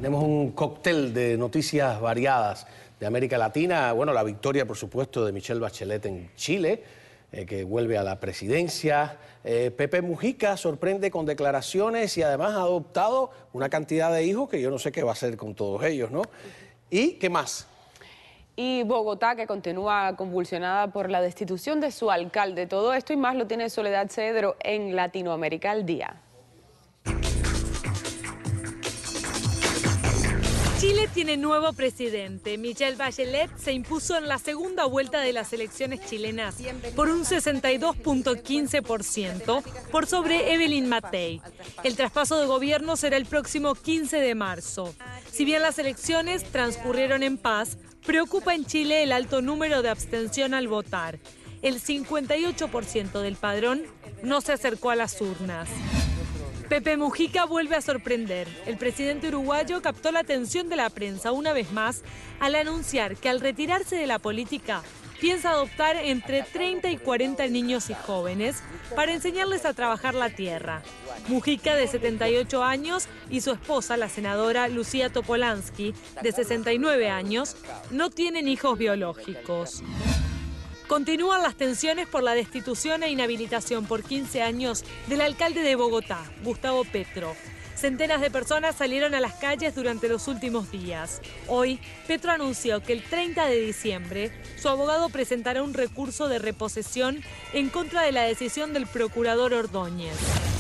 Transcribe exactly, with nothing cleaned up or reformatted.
Tenemos un cóctel de noticias variadas de América Latina. Bueno, la victoria, por supuesto, de Michelle Bachelet en Chile, eh, que vuelve a la presidencia. Eh, Pepe Mujica sorprende con declaraciones y además ha adoptado una cantidad de hijos que yo no sé qué va a hacer con todos ellos, ¿no? ¿Y qué más? Y Bogotá, que continúa convulsionada por la destitución de su alcalde. Todo esto y más lo tiene Soledad Cedro en Latinoamérica al Día. Chile tiene nuevo presidente. Michelle Bachelet se impuso en la segunda vuelta de las elecciones chilenas por un sesenta y dos punto quince por ciento por sobre Evelyn Matthei. El traspaso de gobierno será el próximo quince de marzo. Si bien las elecciones transcurrieron en paz, preocupa en Chile el alto número de abstención al votar. El cincuenta y ocho por ciento del padrón no se acercó a las urnas. Pepe Mujica vuelve a sorprender. El presidente uruguayo captó la atención de la prensa una vez más al anunciar que al retirarse de la política piensa adoptar entre treinta y cuarenta niños y jóvenes para enseñarles a trabajar la tierra. Mujica, de setenta y ocho años, y su esposa, la senadora Lucía Topolansky, de sesenta y nueve años, no tienen hijos biológicos. Continúan las tensiones por la destitución e inhabilitación por quince años del alcalde de Bogotá, Gustavo Petro. Centenas de personas salieron a las calles durante los últimos días. Hoy, Petro anunció que el treinta de diciembre su abogado presentará un recurso de reposición en contra de la decisión del procurador Ordóñez.